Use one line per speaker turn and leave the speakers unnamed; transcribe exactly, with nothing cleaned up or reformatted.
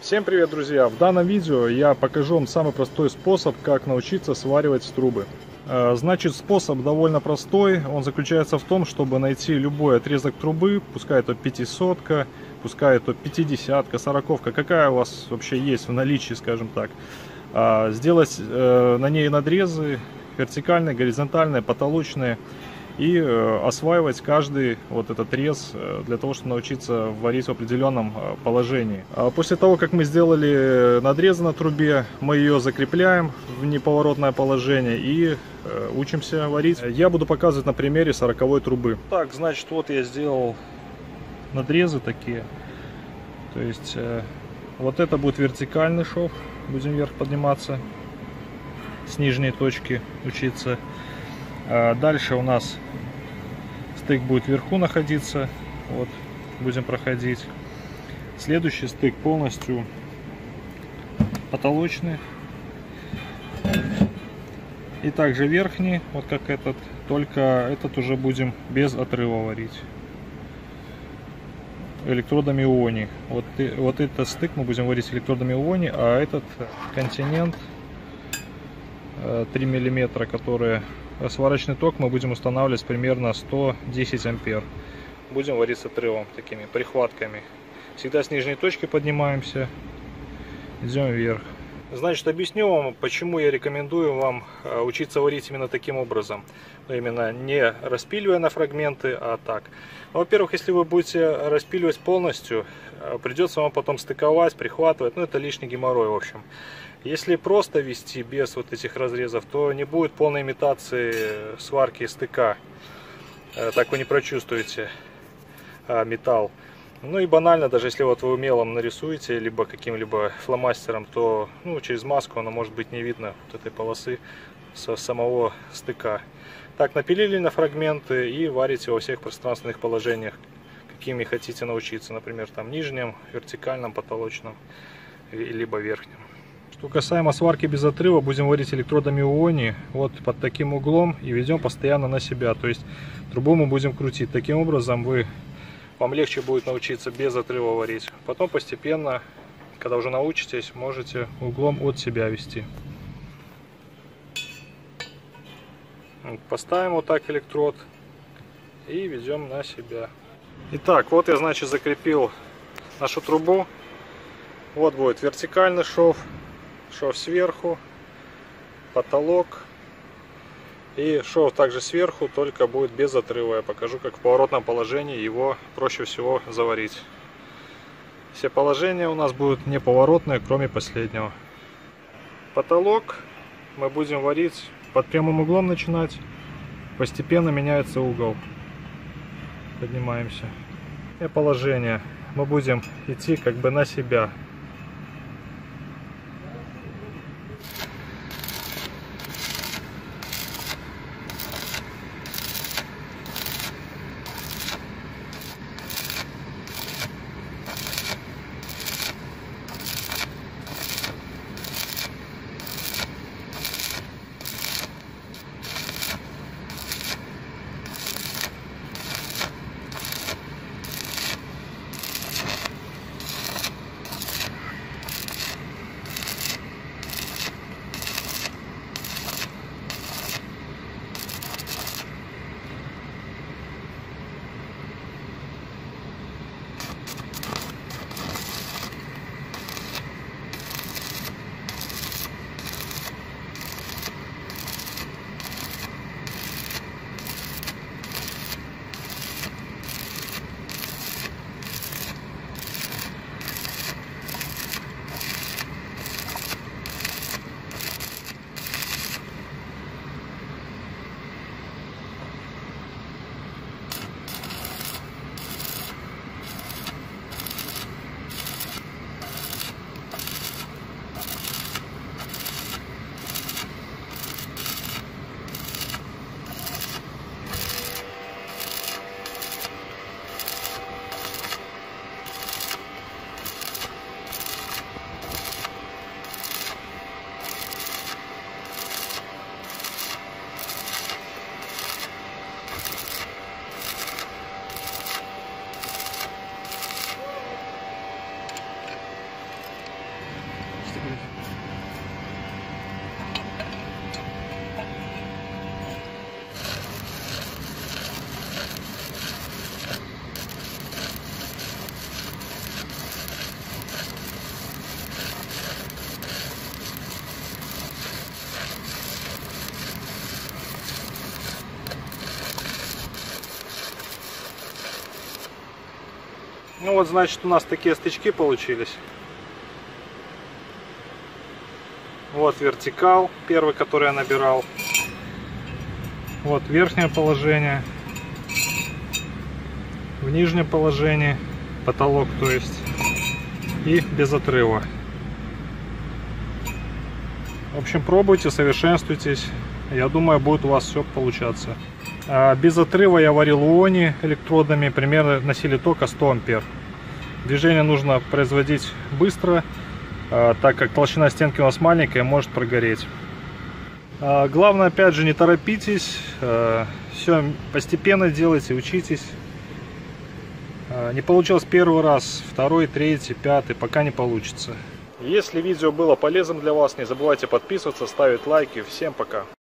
Всем привет, друзья! В данном видео я покажу вам самый простой способ, как научиться сваривать трубы. Значит, способ довольно простой. Он заключается в том, чтобы найти любой отрезок трубы, пускай это пятисотка, пускай это пятидесятка, сороковка, какая у вас вообще есть в наличии, скажем так. Сделать на ней надрезы вертикальные, горизонтальные, потолочные. И осваивать каждый вот этот рез для того, чтобы научиться варить в определенном положении. После того, как мы сделали надрезы на трубе, мы ее закрепляем в неповоротное положение и учимся варить. Я буду показывать на примере сороковой трубы. Так, значит, вот я сделал надрезы такие. То есть вот это будет вертикальный шов. Будем вверх подниматься, с нижней точки учиться. Дальше у нас стык будет вверху находиться, вот, будем проходить. Следующий стык полностью потолочный. И также верхний, вот как этот, только этот уже будем без отрыва варить. Электродами иони. Вот, вот этот стык мы будем варить электродами иони, а этот континент три миллиметра, которые сварочный ток, мы будем устанавливать примерно сто десять ампер. Будем варить с отрывом, такими прихватками. Всегда с нижней точки поднимаемся, идем вверх. Значит, объясню вам, почему я рекомендую вам учиться варить именно таким образом. Но именно не распиливая на фрагменты, а так. Во-первых, если вы будете распиливать полностью, придется вам потом стыковать, прихватывать. Ну, это лишний геморрой, в общем. Если просто вести без вот этих разрезов, то не будет полной имитации сварки стыка. Так вы не прочувствуете металл. Ну и банально, даже если вот вы мелом нарисуете, либо каким-либо фломастером, то ну, через маску оно может быть не видно вот этой полосы со самого стыка. Так, напилили на фрагменты и варите во всех пространственных положениях, какими хотите научиться. Например, там нижнем, вертикальном, потолочном, либо верхнем. Что касаемо сварки без отрыва, будем варить электродами иони вот под таким углом и ведем постоянно на себя. То есть трубу мы будем крутить. Таким образом вы, вам легче будет научиться без отрыва варить. Потом постепенно, когда уже научитесь, можете углом от себя вести. Поставим вот так электрод и ведем на себя. Итак, вот я, значит, закрепил нашу трубу. Вот будет вертикальный шов. Шов сверху, потолок и шов также сверху, только будет без отрыва. Я покажу, как в поворотном положении его проще всего заварить. Все положения у нас будут неповоротные, кроме последнего. Потолок мы будем варить под прямым углом, начинать. Постепенно меняется угол. Поднимаемся. И положение мы будем идти как бы на себя. Ну вот, значит, у нас такие стычки получились. Вот вертикал, первый, который я набирал. Вот верхнее положение. В нижнем положении потолок, то есть. И без отрыва. В общем, пробуйте, совершенствуйтесь. Я думаю, будет у вас все получаться. Без отрыва я варил у Они электродами примерно на силе тока сто ампер. Движение нужно производить быстро, так как толщина стенки у нас маленькая, может прогореть. Главное, опять же, не торопитесь. Все постепенно делайте, учитесь. Не получилось первый раз, второй, третий, пятый, пока не получится. Если видео было полезным для вас, не забывайте подписываться, ставить лайки. Всем пока!